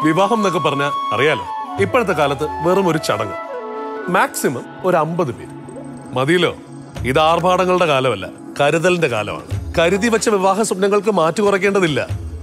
വിവാഹം എന്നൊക്കെ പറഞ്ഞാൽ അറിയാലോ, ഇപ്പോഴത്തെ കാലത്ത് വെറും ഒരു ചടങ്ങ്. മാക്സിമം ഒരു 50 പേര് മതിയല്ലോ. ഇത് ആർഭാടങ്ങളുടെ കാലമല്ല, കരുതലിന്റെ കാലമാണ്. കരുതി വെച്ച വിവാഹ സ്വപ്നങ്ങൾക്ക് മാറ്റു കുറയ്ക്കേണ്ടതില്ല.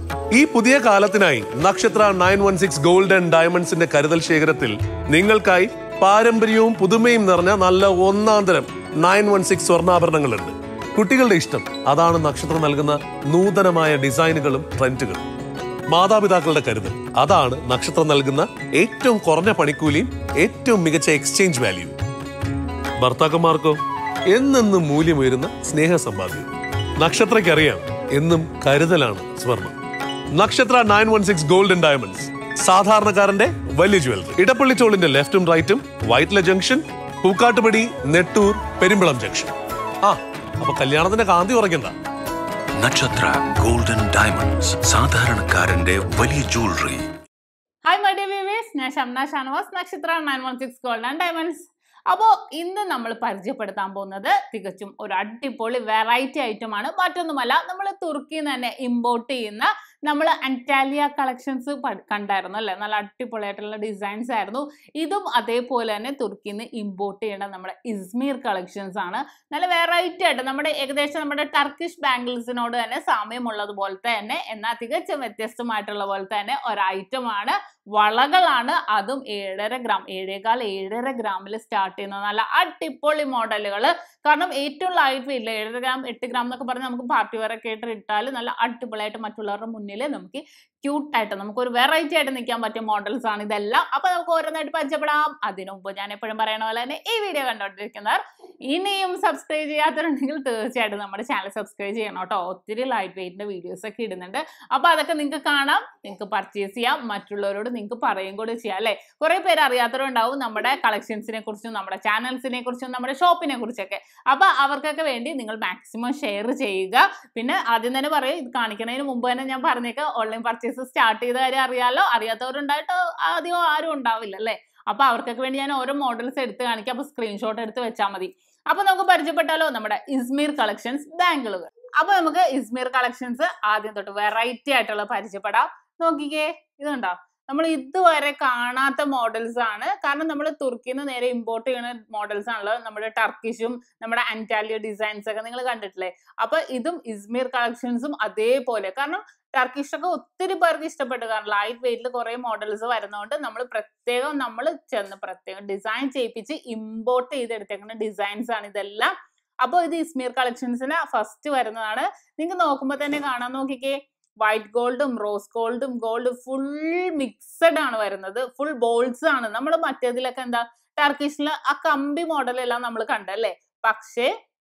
ഈ പുതിയ കാലത്തിനായി നക്ഷത്ര 916 ഗോൾഡ് ആൻഡ് ഡയമണ്ട്സിന്റെ കരുതൽ ശേഖരത്തിൽ നിങ്ങൾക്കായി പാരമ്പര്യവും പുതുമയും നിറഞ്ഞ നല്ല ഒന്നാന്തരം 916 സ്വർണ്ണാഭരണങ്ങളുണ്ട്. കുട്ടികളുടെ ഇഷ്ടം അതാണ് നക്ഷത്ര നൽകുന്ന നൂതനമായ ഡിസൈനുകളും ട്രെൻഡുകളും. മാതാപിതാക്കളുടെ കരുതൽ അതാണ് നക്ഷത്രം നൽകുന്ന ഏറ്റവും കുറഞ്ഞ പണിക്കൂലിയും ഏറ്റവും മികച്ച എക്സ്ചേഞ്ച് വാല്യൂ. ഭർത്താക്കന്മാർക്കോ എന്നെന്നും മൂല്യമുയരുന്ന സ്നേഹസമ്പാദ്യം. നക്ഷത്രയ്ക്കറിയാം, എന്നും കരുതലാണ് സ്വർണം. നക്ഷത്ര 916 ഗോൾഡ് ആൻഡ് ഡയമണ്ട്സ്, സാധാരണക്കാരന്റെ വലിയ ജ്വല്ലറി. ഇടപ്പള്ളി ടോളിന്റെ ലെഫ്റ്റും റൈറ്റും, വൈറ്റില ജംഗ്ഷൻ, പൂക്കാട്ടുപടി, നെട്ടൂർ, പെരുമ്പളം ജംഗ്ഷൻ. അപ്പൊ കല്യാണത്തിന്റെ കാന്തി ഉറക്കണ്ട. നക്ഷത്ര ഗോൾഡൻ ഡയമണ്ട്സ്, സാധാരണക്കാരന്റെ വലിയ jewellery. Hi my dear viewers, ഞാൻ ഷംന ഷാനവാസ്, നക്ഷത്ര 916 ഗോൾഡ് ആൻഡ് ഡയമണ്ട്സ്. അപ്പോൾ ഇന്ന് നമ്മൾ പരിചയപ്പെടുത്താൻ പോകുന്നത് തികച്ചും ഒരു അടിപൊളി വെറൈറ്റി ഐറ്റം ആണ്. മറ്റൊന്നുമല്ല, നമ്മൾ തുർക്കിയിൽ നിന്ന് തന്നെ ഇമ്പോർട്ട് ചെയ്യുന്ന നമ്മൾ അന്റാലിയ കളക്ഷൻസ് കണ്ടായിരുന്നു അല്ലേ? നല്ല അടിപൊളിയായിട്ടുള്ള ഡിസൈൻസ് ആയിരുന്നു. ഇതും അതേപോലെ തന്നെ തുർക്കിയിൽ നിന്ന് ഇമ്പോർട്ട് ചെയ്യേണ്ട നമ്മുടെ ഇസ്മീർ കളക്ഷൻസ് ആണ്. നല്ല വെറൈറ്റി ആയിട്ട് ഏകദേശം നമ്മുടെ ടർക്കിഷ് ബാംഗിൾസിനോട് തന്നെ സാമ്യമുള്ളത് പോലത്തെ തന്നെ, എന്നാൽ തികച്ചും വ്യത്യസ്തമായിട്ടുള്ള പോലത്തെ തന്നെ ഒരു ഐറ്റമാണ്. വളകളാണ്, അതും 7.5 ഗ്രാം 7.25 ഗ്രാമിൽ സ്റ്റാർട്ട് ചെയ്യുന്ന നല്ല അടിപൊളി മോഡലുകൾ. കാരണം ഏറ്റവും ലൈറ്റ് വെയിറ്റില്ല 7.5 ഗ്രാം 8 ഗ്രാം എന്നൊക്കെ പറഞ്ഞാൽ നമുക്ക് പാർട്ടി വെയർ ഒക്കെ ആയിട്ട് ഇട്ടാൽ നല്ല അടിപൊളിയായിട്ട് മറ്റുള്ളവരുടെ മുന്നിൽ നമുക്ക് ക്യൂട്ടായിട്ട് നമുക്കൊരു വെറൈറ്റി ആയിട്ട് നിൽക്കാൻ പറ്റിയ മോഡൽസ് ആണ് ഇതെല്ലാം. അപ്പൊ നമുക്ക് ഓരോന്നായിട്ട് പരിചയപ്പെടാം. അതിനു മുമ്പ് ഞാൻ എപ്പോഴും പറയണ പോലെ തന്നെ ഈ വീഡിയോ കണ്ടോണ്ടിരിക്കുന്നവർ ഇനിയും സബ്സ്ക്രൈബ് ചെയ്യാത്തവരുണ്ടെങ്കിൽ തീർച്ചയായിട്ടും നമ്മുടെ ചാനൽ സബ്സ്ക്രൈബ് ചെയ്യണം കേട്ടോ. ഒത്തിരി ലൈറ്റ് വെയിറ്റിന്റെ വീഡിയോസ് ഒക്കെ ഇടുന്നുണ്ട്. അപ്പൊ അതൊക്കെ നിങ്ങൾക്ക് കാണാം, നിങ്ങൾക്ക് പർച്ചേസ് ചെയ്യാം, മറ്റുള്ളവരോട് നിങ്ങൾക്ക് പറയും കൂടി ചെയ്യാം അല്ലെ. കുറെ പേര് അറിയാത്തവരുണ്ടാവും നമ്മുടെ കളക്ഷൻസിനെ കുറിച്ചും നമ്മുടെ ചാനൽസിനെ കുറിച്ചും നമ്മുടെ ഷോപ്പിനെ കുറിച്ചൊക്കെ. അപ്പൊ അവർക്കൊക്കെ വേണ്ടി നിങ്ങൾ മാക്സിമം ഷെയർ ചെയ്യുക. പിന്നെ ആദ്യം തന്നെ പറയും, ഇത് കാണിക്കുന്നതിന് മുമ്പ് തന്നെ ഞാൻ പറഞ്ഞേക്കാം, ഓൺലൈൻ പർച്ചേസ് സ്റ്റാർട്ട് ചെയ്ത കാര്യം അറിയാലോ. അറിയാത്തവരുണ്ടായിട്ട് അധികം ആരും ഉണ്ടാവില്ല അല്ലെ. അപ്പൊ അവർക്കൊക്കെ വേണ്ടി ഞാൻ ഓരോ മോഡൽസ് എടുത്ത് കാണിക്കാം. അപ്പൊ സ്ക്രീൻഷോട്ട് എടുത്ത് വെച്ചാൽ മതി. അപ്പൊ നമുക്ക് പരിചയപ്പെട്ടാലോ നമ്മുടെ ഇസ്മീർ കളക്ഷൻസ് ബാംഗിളുകൾ. അപ്പൊ നമുക്ക് ഇസ്മീർ കളക്ഷൻസ് ആദ്യം തൊട്ട് വെറൈറ്റി ആയിട്ടുള്ള പരിചയപ്പെടാം. നോക്കിക്കേ, ഇതുണ്ടോ, നമ്മൾ ഇതുവരെ കാണാത്ത മോഡൽസ് ആണ്. കാരണം നമ്മൾ തുർക്കിയിൽ നിന്ന് നേരെ ഇമ്പോർട്ട് ചെയ്യുന്ന മോഡൽസ് ആണല്ലോ. നമ്മുടെ ടർക്കിഷും നമ്മുടെ അന്റാലിയ ഡിസൈൻസ് ഒക്കെ നിങ്ങൾ കണ്ടിട്ടില്ലേ. അപ്പൊ ഇതും ഇസ്മീർ കളക്ഷൻസും അതേപോലെ. കാരണം ടർക്കിഷ് ഒക്കെ ഒത്തിരി പേർക്ക് ഇഷ്ടപ്പെട്ടു. കാരണം ലൈറ്റ് വെയിറ്റിൽ കുറെ മോഡൽസ് വരുന്നതുകൊണ്ട് നമ്മൾ പ്രത്യേകം ഡിസൈൻ ചെയ്യിപ്പിച്ച് ഇമ്പോർട്ട് ചെയ്തെടുത്തേക്കുന്ന ഡിസൈൻസ് ആണ് ഇതെല്ലാം. അപ്പോൾ ഇത് ഇസ്മീർ കളക്ഷൻസിന് ഫസ്റ്റ് വരുന്നതാണ്. നിങ്ങൾക്ക് നോക്കുമ്പോൾ തന്നെ കാണാൻ, നോക്കിക്കേ, വൈറ്റ് ഗോൾഡും റോസ് ഗോൾഡും ഗോൾഡ് ഫുൾ മിക്സഡ് ആണ് വരുന്നത്. ഫുൾ ബോൾസ് ആണ്. നമ്മൾ മറ്റേതിലൊക്കെ എന്താ ടർക്കിഷില് ആ കമ്പി മോഡലെല്ലാം നമ്മൾ കണ്ടല്ലേ. പക്ഷേ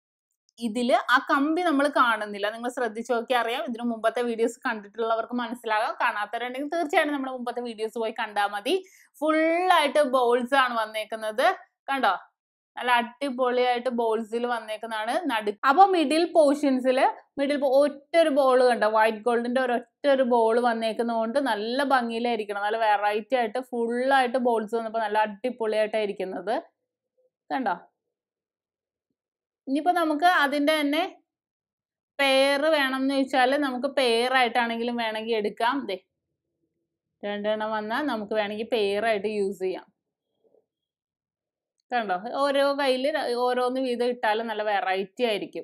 ഇതില് ആ കമ്പി നമ്മൾ കാണുന്നില്ല. നിങ്ങൾ ശ്രദ്ധിച്ചു നോക്കി അറിയാം. ഇതിനു മുമ്പത്തെ വീഡിയോസ് കണ്ടിട്ടുള്ളവർക്ക് മനസ്സിലാകാം. കാണാത്തവരുണ്ടെങ്കിൽ തീർച്ചയായിട്ടും നമ്മുടെ മുമ്പത്തെ വീഡിയോസ് പോയി കണ്ടാൽ മതി. ഫുള്ളായിട്ട് ബോൾസ് ആണ് വന്നേക്കുന്നത്. കണ്ടോ, നല്ല അടിപൊളിയായിട്ട് ബോൾസിൽ വന്നേക്കുന്നതാണ്. അപ്പൊ മിഡിൽ പോർഷൻസിൽ ഒറ്റൊരു ബോൾ കണ്ടോ, വൈറ്റ് ഗോൾഡിന്റെ ഒരൊറ്റൊരു ബോൾ വന്നേക്കുന്നതുകൊണ്ട് നല്ല ഭംഗിയിലായിരിക്കണം. നല്ല വെറൈറ്റി ആയിട്ട് ഫുള്ളായിട്ട് ബോൾസ് വന്നപ്പോ നല്ല അടിപൊളിയായിട്ടായിരിക്കുന്നത്. കണ്ടോ, ഇനിയിപ്പോ നമുക്ക് അതിന്റെ തന്നെ പെയർ വേണം എന്ന് ചോദിച്ചാൽ നമുക്ക് പെയർ ആയിട്ടാണെങ്കിലും വേണമെങ്കിൽ എടുക്കാം. ദേ 2 എണ്ണം വന്നാൽ നമുക്ക് വേണമെങ്കിൽ പെയർ ആയിട്ട് യൂസ് ചെയ്യാം. കണ്ടോ, ഓരോ കയ്യിൽ ഓരോന്ന് വീതം ഇട്ടാലും നല്ല വെറൈറ്റി ആയിരിക്കും.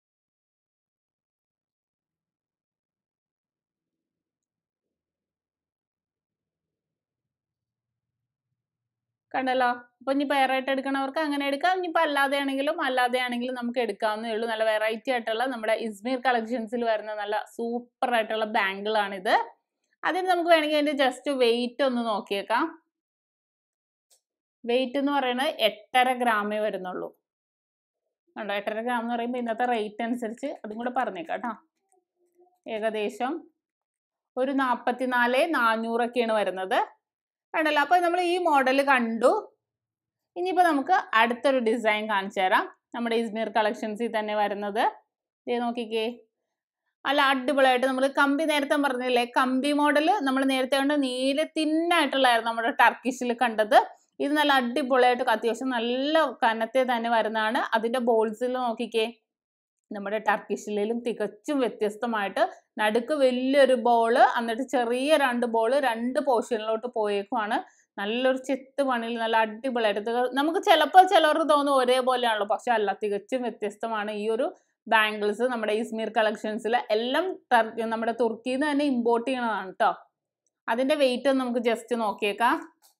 കണ്ടല്ലോ. അപ്പൊ ഇനി പെയറായിട്ട് എടുക്കണവർക്ക് അങ്ങനെ എടുക്കാം. ഇനിയിപ്പോ അല്ലാതെ ആണെങ്കിലും നമുക്ക് എടുക്കാവുന്നേ ഉള്ളൂ. നല്ല വെറൈറ്റി ആയിട്ടുള്ള നമ്മുടെ ഇസ്മീർ കളക്ഷൻസിൽ വരുന്ന നല്ല സൂപ്പർ ആയിട്ടുള്ള ബാംഗിൾ ആണിത്. അതിന് നമുക്ക് വേണമെങ്കിൽ അതിന്റെ ജസ്റ്റ് വെയിറ്റ് ഒന്ന് നോക്കിയേക്കാം. വെയിറ്റ് എന്ന് പറയുന്നത് 8.5 ഗ്രാമേ വരുന്നുള്ളൂ. കണ്ടോ, 8.5 ഗ്രാം എന്ന് പറയുമ്പോൾ ഇന്നത്തെ റേറ്റ് അനുസരിച്ച് അതും കൂടെ പറഞ്ഞേക്കാം കേട്ടോ. ഏകദേശം ഒരു 44,400 ഒക്കെയാണ് വരുന്നത്. കണ്ടല്ലോ. അപ്പൊ നമ്മൾ ഈ മോഡൽ കണ്ടു. ഇനിയിപ്പോ നമുക്ക് അടുത്തൊരു ഡിസൈൻ കാണിച്ചു തരാം. നമ്മുടെ ഇസ്മീർ കളക്ഷൻസിൽ തന്നെ വരുന്നത് ഇത് നോക്കിക്കേ, അല്ല അടിപൊളിയായിട്ട് നമ്മൾ കമ്പി നേരത്തെ പറഞ്ഞില്ലേ, കമ്പി മോഡൽ നമ്മൾ നേരത്തെ കണ്ട നീല തിന്നായിട്ടുള്ളായിരുന്നു നമ്മുടെ ടർക്കിഷിൽ കണ്ടത്. ഇത് നല്ല അടിപൊളിയായിട്ട് അത്യാവശ്യം നല്ല കനത്തെ തന്നെ വരുന്നതാണ്. അതിന്റെ ബോൾസിൽ നോക്കിക്കേ, നമ്മുടെ ടർക്കിഷിലും തികച്ചും വ്യത്യസ്തമായിട്ട് നടുക്ക് വലിയൊരു ബോള് എന്നിട്ട് ചെറിയ 2 ബോള് 2 പോർഷനിലോട്ട് പോയേക്കുവാണ്. നല്ലൊരു ചെത്ത് പണിയിൽ നല്ല അടിപൊളിയായിട്ട് നമുക്ക് ചിലപ്പോൾ ചിലർക്ക് തോന്നും ഒരേപോലെയാണല്ലോ, പക്ഷെ അല്ല, തികച്ചും വ്യത്യസ്തമാണ് ഈ ഒരു ബാംഗിൾസ്. നമ്മുടെ ഇസ്മീർ കളക്ഷൻസിൽ എല്ലാം നമ്മുടെ തുർക്കിയിൽ നിന്ന് തന്നെ ഇമ്പോർട്ട് ചെയ്യണതാണ് കേട്ടോ. അതിന്റെ വെയിറ്റ് ഒന്ന് നമുക്ക് ജസ്റ്റ് നോക്കിയേക്കാം.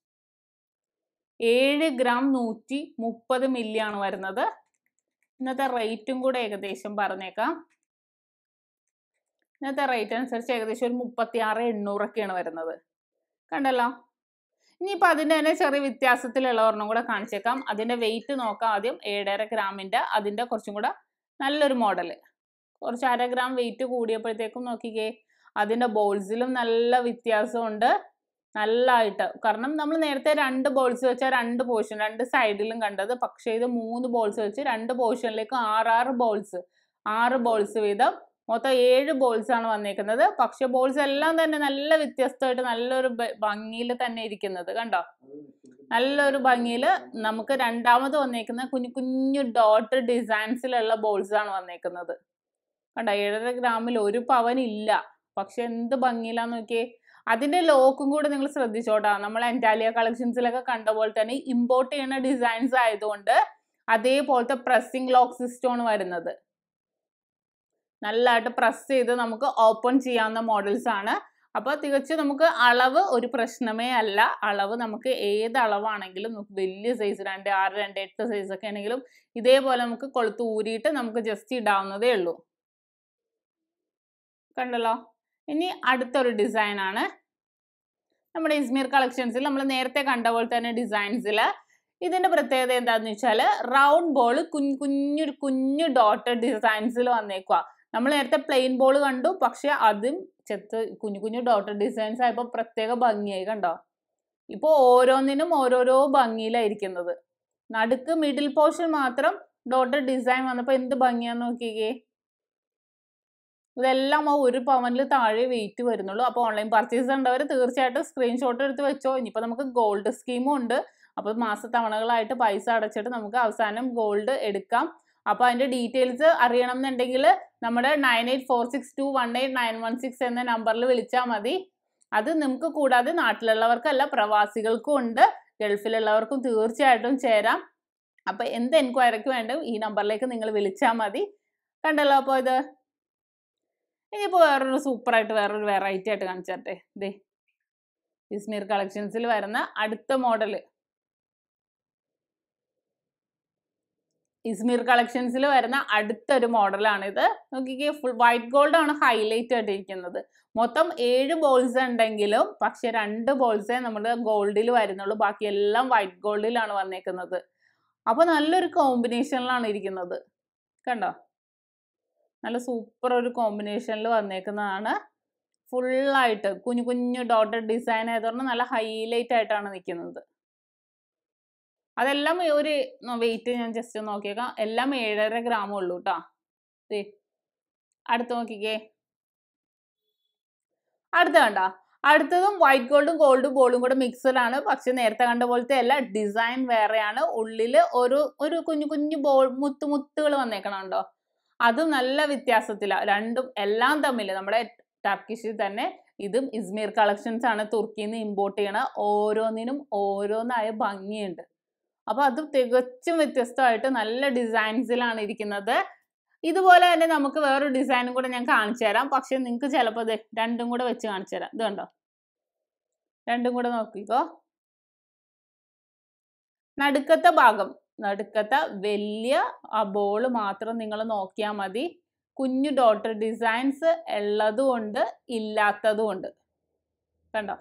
7 ഗ്രാം 130 മില്ലി ആണ് വരുന്നത്. ഇന്നത്തെ റേറ്റും കൂടെ ഏകദേശം പറഞ്ഞേക്കാം. ഇന്നത്തെ റേറ്റ് അനുസരിച്ച് ഏകദേശം ഒരു 36,800 വരുന്നത്. കണ്ടല്ലോ. ഇനിയിപ്പോൾ അതിൻ്റെ തന്നെ ചെറിയ വ്യത്യാസത്തിലുള്ള ഒരെണ്ണം കൂടെ കാണിച്ചേക്കാം. അതിൻ്റെ വെയിറ്റ് നോക്കാം ആദ്യം. 7.5 ഗ്രാമിൻ്റെ അതിൻ്റെ കുറച്ചും കൂടെ നല്ലൊരു മോഡല്. കുറച്ച് 1/2 ഗ്രാം വെയിറ്റ് കൂടിയപ്പോഴത്തേക്കും നോക്കിക്കേ, അതിൻ്റെ ബോൾസിലും നല്ല വ്യത്യാസമുണ്ട്. നല്ലതായിട്ട്. കാരണം നമ്മൾ നേരത്തെ 2 ബോൾസ് വെച്ചാൽ 2 പോർഷൻ 2 സൈഡിലും കണ്ടത്. പക്ഷേ ഇത് 3 ബോൾസ് വെച്ച് 2 പോർഷനിലേക്ക് 6 ബോൾസ് വീതം മൊത്തം 7 ബോൾസ് ആണ് വന്നേക്കുന്നത്. പക്ഷെ ബോൾസ് എല്ലാം തന്നെ നല്ല വ്യത്യസ്തമായിട്ട് നല്ലൊരു ഭംഗിയിൽ തന്നെ ഇരിക്കുന്നത് കണ്ടോ. നല്ലൊരു ഭംഗിയിൽ നമുക്ക് രണ്ടാമത് വന്നേക്കുന്ന കുഞ്ഞു കുഞ്ഞു ഡോട്ട് ഡിസൈൻസിലുള്ള ബോൾസ് ആണ് വന്നേക്കുന്നത് കണ്ടോ. 7.5 ഗ്രാമിൽ 1 പവൻ ഇല്ല, പക്ഷെ എന്ത് ഭംഗിയിലാന്ന് നോക്കിയേ. അതിന്റെ ലോക്കും കൂടെ നിങ്ങൾ ശ്രദ്ധിച്ചോട്ടാ. നമ്മൾ എൻറ്റാലിയ കളക്ഷൻസിലൊക്കെ കണ്ട പോലെ തന്നെ ഇമ്പോർട്ട് ചെയ്യുന്ന ഡിസൈൻസ് ആയതുകൊണ്ട് അതേപോലത്തെ പ്രസ്സിംഗ് ലോക്ക് സിസ്റ്റം ആണ് വരുന്നത്. നല്ലതായിട്ട് പ്രസ് ചെയ്ത് നമുക്ക് ഓപ്പൺ ചെയ്യാവുന്ന മോഡൽസ് ആണ്. അപ്പോൾ തികച്ചും നമുക്ക് അളവ് ഒരു പ്രശ്നമേ അല്ല. അളവ് നമുക്ക് ഏത് അളവാണെങ്കിലും നമുക്ക് വലിയ സൈസ് 2.6, 2.8 സൈസൊക്കെ ആണെങ്കിലും ഇതേപോലെ നമുക്ക് കൊളുത്ത് ഊരിയിട്ട് നമുക്ക് ജസ്റ്റ് ഇടാവുന്നതേ ഉള്ളൂ. കണ്ടല്ലോ. ഇനി അടുത്തൊരു ഡിസൈൻ ആണ് നമ്മുടെ ഇസ്മീർ കളക്ഷൻസിൽ നമ്മൾ നേരത്തെ കണ്ട പോലെ തന്നെ ഡിസൈൻസിൽ. ഇതിന്റെ പ്രത്യേകത എന്താണെന്ന് വെച്ചാൽ റൗണ്ട് ബോൾ കുഞ്ഞു ഡോട്ടഡ് ഡിസൈൻസിൽ വന്നേക്കുക. നമ്മൾ നേരത്തെ പ്ലെയിൻ ബോൾ കണ്ടു, പക്ഷെ അതും കുഞ്ഞു ഡോട്ടഡ് ഡിസൈൻസ് ആയപ്പോൾ പ്രത്യേക ഭംഗിയായി കണ്ടോ. ഇപ്പോൾ ഓരോന്നിനും ഓരോരോ ഭംഗിയിലായിരിക്കുന്നത്. നടുക്ക് മിഡിൽ പോർഷൻ മാത്രം ഡോട്ടഡ് ഡിസൈൻ വന്നപ്പോൾ എന്ത് ഭംഗിയാന്ന് നോക്കിക്കേ. ഇതെല്ലാം 1 പവനിൽ താഴെ വെയിറ്റ് വരുന്നുള്ളൂ. അപ്പോൾ ഓൺലൈൻ പർച്ചേസ് ഉണ്ടവർ തീർച്ചയായിട്ടും സ്ക്രീൻഷോട്ട് എടുത്ത് വെച്ചോ. ഇനിയിപ്പോൾ നമുക്ക് ഗോൾഡ് സ്കീമും ഉണ്ട്. അപ്പോൾ മാസത്തവണകളായിട്ട് പൈസ അടച്ചിട്ട് നമുക്ക് അവസാനം ഗോൾഡ് എടുക്കാം. അപ്പോൾ അതിൻ്റെ ഡീറ്റെയിൽസ് അറിയണം എന്നുണ്ടെങ്കിൽ നമ്മുടെ 9846218916 എന്ന നമ്പറിൽ വിളിച്ചാൽ മതി. അത് നമുക്ക് കൂടാതെ നാട്ടിലുള്ളവർക്കല്ല പ്രവാസികൾക്കും ഉണ്ട്, ഗൾഫിലുള്ളവർക്കും തീർച്ചയായിട്ടും ചേരാം. അപ്പോൾ എന്ത് എൻക്വയറിക്ക് വേണ്ടും ഈ നമ്പറിലേക്ക് നിങ്ങൾ വിളിച്ചാൽ മതി. കണ്ടല്ലോ. അപ്പോൾ ഇത് ഇനിയിപ്പോൾ വേറൊരു സൂപ്പറായിട്ട് വേറൊരു വെറൈറ്റി ആയിട്ട് കാണിച്ചേ. ദേ ഇസ്മീർ കളക്ഷൻസിൽ വരുന്ന അടുത്ത മോഡല്. ഇസ്മീർ കളക്ഷൻസിൽ വരുന്ന അടുത്തൊരു മോഡലാണിത്. നോക്കിക്കേ, ഫുൾ വൈറ്റ് ഗോൾഡ് ആണ് ഹൈലൈറ്റ് ആയിട്ടിരിക്കുന്നത്. മൊത്തം 7 ബോൾസ് ഉണ്ടെങ്കിലും പക്ഷെ 2 ബോൾസേ നമ്മുടെ ഗോൾഡിൽ വരുന്നുള്ളൂ. ബാക്കി എല്ലാം വൈറ്റ് ഗോൾഡിലാണ് വന്നേക്കുന്നത്. അപ്പോൾ നല്ലൊരു കോമ്പിനേഷനിലാണ് ഇരിക്കുന്നത് കണ്ടോ. നല്ല സൂപ്പർ ഒരു കോമ്പിനേഷനിൽ വന്നേക്കുന്നതാണ്. ഫുള്ളായിട്ട് കുഞ്ഞു ഡോട്ടഡ് ഡിസൈൻ ആയതുകൊണ്ട് നല്ല ഹൈലൈറ്റ് ആയിട്ടാണ് നിൽക്കുന്നത്. അതെല്ലാം ഒരു വെയിറ്റ് ഞാൻ ജസ്റ്റ് നോക്കിയേക്കാം. എല്ലാം 7.5 ഗ്രാം ഉള്ളൂ കേട്ടോ. അടുത്ത് നോക്കിക്കേ. അടുത്ത കണ്ട. അടുത്തതും വൈറ്റ് ഗോൾഡും ഗോൾഡ് ബോളും കൂടെ മിക്സഡ് ആണ്. പക്ഷെ നേരത്തെ കണ്ട പോലത്തെ അല്ല, ഡിസൈൻ വേറെയാണ്. ഉള്ളിൽ ഒരു കുഞ്ഞു ബോൾ മുത്തുകൾ വന്നേക്കണുണ്ടോ. അതും നല്ല വ്യത്യാസത്തിലാണ് രണ്ടും എല്ലാം തമ്മിൽ. നമ്മുടെ ടർക്കിഷിൽ തന്നെ ഇതും ഇസ്മീർ കളക്ഷൻസ് ആണ് തുർക്കിയിൽ നിന്ന് ഇമ്പോർട്ട് ചെയ്യണ. ഓരോന്നിനും ഓരോന്നായ ഭംഗിയുണ്ട്. അപ്പോൾ അത് തികച്ചും വ്യത്യസ്തമായിട്ട് നല്ല ഡിസൈൻസിലാണ് ഇരിക്കുന്നത്. ഇതുപോലെ തന്നെ നമുക്ക് വേറൊരു ഡിസൈനും കൂടെ ഞാൻ കാണിച്ചു തരാം. പക്ഷെ നിങ്ങൾക്ക് ചിലപ്പോൾ രണ്ടും കൂടെ വെച്ച് കാണിച്ചു തരാം. ഇത് കണ്ടോ, രണ്ടും കൂടെ നോക്കിക്കോ. നടുക്കത്തെ ഭാഗം, നടുക്കത്തെ വലിയ ആ ബോള് മാത്രം നിങ്ങൾ നോക്കിയാൽ മതി. കുഞ്ഞു ഡോട്ടർ ഡിസൈൻസ് ഉള്ളതും ഉണ്ട്, ഇല്ലാത്തതും ഉണ്ട്. കണ്ടോ,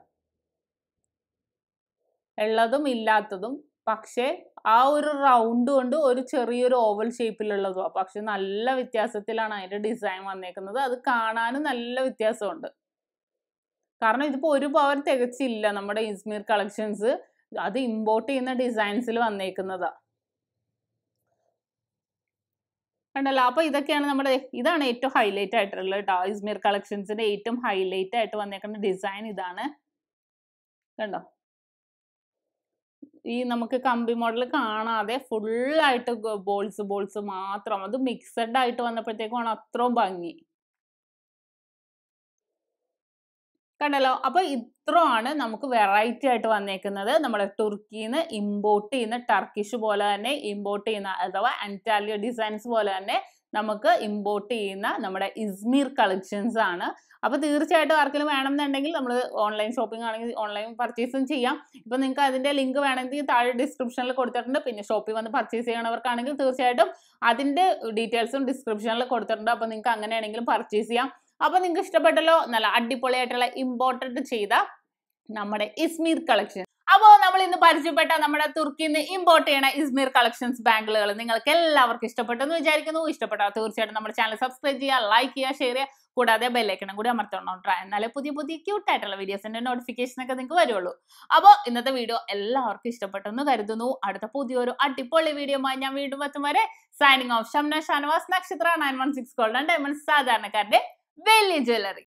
ഉള്ളതും ഇല്ലാത്തതും. പക്ഷേ ആ ഒരു റൗണ്ട് കൊണ്ട് ഒരു ചെറിയൊരു ഓവൽ ഷേപ്പിലുള്ളതും. പക്ഷെ നല്ല വ്യത്യാസത്തിലാണ് അതിന്റെ ഡിസൈൻ വന്നേക്കുന്നത്. അത് കാണാനും നല്ല വ്യത്യാസമുണ്ട്. കാരണം ഇതിപ്പോ 1 പവൻ തികച്ചില്ല നമ്മുടെ ഇസ്മീർ കളക്ഷൻസ്. അത് ഇമ്പോർട്ട് ചെയ്യുന്ന ഡിസൈൻസിൽ വന്നേക്കുന്നതാ. കണ്ടല്ലോ. അപ്പൊ ഇതൊക്കെയാണ് നമ്മുടെ, ഇതാണ് ഏറ്റവും ഹൈലൈറ്റ് ആയിട്ടുള്ളത് കേട്ടോ. ഇസ്മീർ കളക്ഷൻസിന്റെ ഏറ്റവും ഹൈലൈറ്റ് ആയിട്ട് വന്നേക്കുന്ന ഡിസൈൻ ഇതാണ്. കണ്ടോ, ഈ നമുക്ക് കമ്പി മോഡൽ കാണാതെ ഫുള്ളായിട്ട് ബോൾസ് മാത്രം. അത് മിക്സഡ് ആയിട്ട് വന്നപ്പോഴത്തേക്കുമാണ് അത്രയും ഭംഗി. കണ്ടല്ലോ. അപ്പൊ ഇത്രയാണ് നമുക്ക് വെറൈറ്റി ആയിട്ട് വന്നേക്കുന്നത്. നമ്മുടെ തുർക്കിയിൽ നിന്ന് ഇമ്പോർട്ട് ചെയ്യുന്ന ടർക്കിഷ് പോലെ തന്നെ ഇമ്പോർട്ട് ചെയ്യുന്ന അഥവാ അന്റാലിയ ഡിസൈൻസ് പോലെ തന്നെ നമുക്ക് ഇമ്പോർട്ട് ചെയ്യുന്ന നമ്മുടെ ഇസ്മീർ കളക്ഷൻസ് ആണ്. അപ്പൊ തീർച്ചയായിട്ടും ആർക്കെങ്കിലും വേണമെന്നുണ്ടെങ്കിൽ നമ്മൾ ഓൺലൈൻ ഷോപ്പിംഗ് ആണെങ്കിൽ ഓൺലൈൻ പർച്ചേസും ചെയ്യാം. ഇപ്പൊ നിങ്ങൾക്ക് അതിന്റെ ലിങ്ക് വേണമെങ്കിൽ താഴെ ഡിസ്ക്രിപ്ഷനിൽ കൊടുത്തിട്ടുണ്ട്. പിന്നെ ഷോപ്പിൽ വന്ന് പർച്ചേസ് ചെയ്യണവർക്കാണെങ്കിൽ തീർച്ചയായിട്ടും അതിന്റെ ഡീറ്റെയിൽസും ഡിസ്ക്രിപ്ഷനിൽ കൊടുത്തിട്ടുണ്ട്. അപ്പൊ നിങ്ങൾക്ക് അങ്ങനെയാണെങ്കിലും പർച്ചേസ് ചെയ്യാം. അപ്പൊ നിങ്ങൾക്ക് ഇഷ്ടപ്പെട്ടല്ലോ, നല്ല അടിപൊളിയായിട്ടുള്ള ഇമ്പോർട്ടഡ് ചെയ്ത നമ്മുടെ ഇസ്മീർ കളക്ഷൻ. അപ്പോ നമ്മൾ ഇന്ന് പരിചയപ്പെട്ട നമ്മുടെ തുർക്കിയിൽ നിന്ന് ഇമ്പോർട്ട് ചെയ്യണ ഇസ്മീർ കളക്ഷൻസ് ബാംഗിളുകൾ നിങ്ങൾക്ക് എല്ലാവർക്കും ഇഷ്ടപ്പെട്ടെന്ന് വിചാരിക്കുന്നു. ഇഷ്ടപ്പെട്ടാൽ തീർച്ചയായിട്ടും നമ്മുടെ ചാനൽ സബ്സ്ക്രൈബ് ചെയ്യുക, ലൈക്ക് ചെയ്യുക, ഷെയർ ചെയ്യുക, കൂടാതെ ബെല്ലൈക്കണം കൂടി അമർത്തണം. എന്നാലേ പുതിയ പുതിയ ക്യൂട്ട് ആയിട്ടുള്ള വീഡിയോസിന്റെ നോട്ടിഫിക്കേഷൻ ഒക്കെ നിങ്ങൾക്ക് വരുള്ളൂ. അപ്പോൾ ഇന്നത്തെ വീഡിയോ എല്ലാവർക്കും ഇഷ്ടപ്പെട്ടെന്ന് കരുതുന്നു. അടുത്ത പുതിയൊരു അടിപൊളി വീഡിയോയുമായി ഞാൻ വീണ്ടും എത്തും വരെ സൈനിങ് ഓഫ്. ഷംന ഷാനവാസ്, നക്ഷത്ര 916 ഗോൾഡ് ആൻഡ് ഡയമണ്ട്സ്, സാധാരണക്കാരുടെ വലിയ ജ്വല്ലറി.